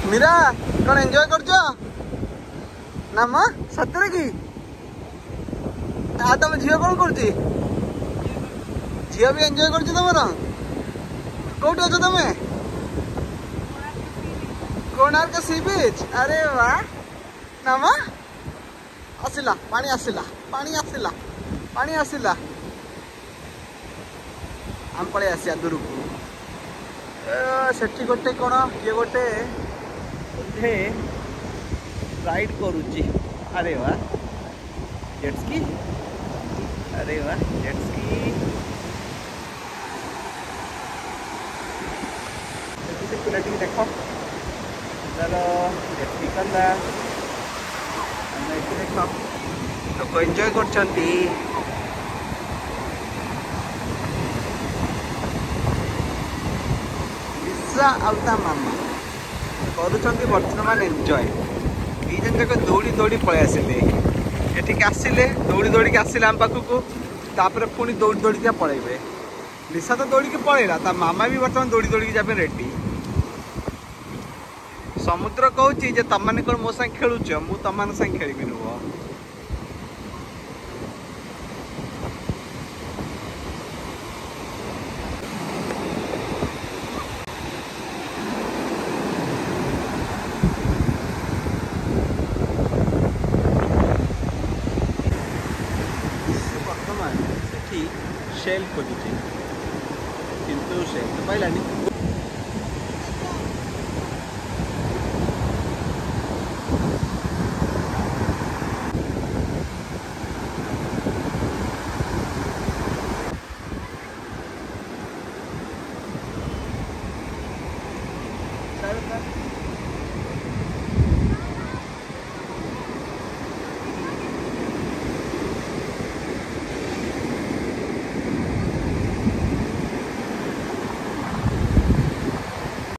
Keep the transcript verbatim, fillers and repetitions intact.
मीरा कौन एंजॉय करछ ना मां सतरे की आ तुम झील कौन कर झील भी एंजॉय कर तुम कौट अच तुम कोणार्क सी बीच अरे वाह ना मां आसिला पानी आसिला पानी आसिला पानी आसिला आम पड़े आसिया दूर को सेठी गोटे कौन ये गोटे बोधे राइड करुच्ची अरे वाह जेट्सकी अरे वाह जेट्सकी से पिलाटी देख तार जेट्सकी कला देख लोक एंजॉय कर आउता मामा करुँच बर्तमान एंजॉय दी जन जाक दौड़ी दौड़ी पलि आसिले एठिक आसिले दौड़ी दौड़ी आसिले आम पाखक तापर पुणी दौड़ी दौड़ी पलैबे निशा तो दौड़ी की पलैला ता मामा भी बर्तमान दौड़ी दौड़ी जाबे रेडी समुद्र कहूँ जे तुम मैंने कौन मो संग खेलुच मु तुम मान संग खेली नुह शेल खोजुची किंतु शेल तो पाइलानी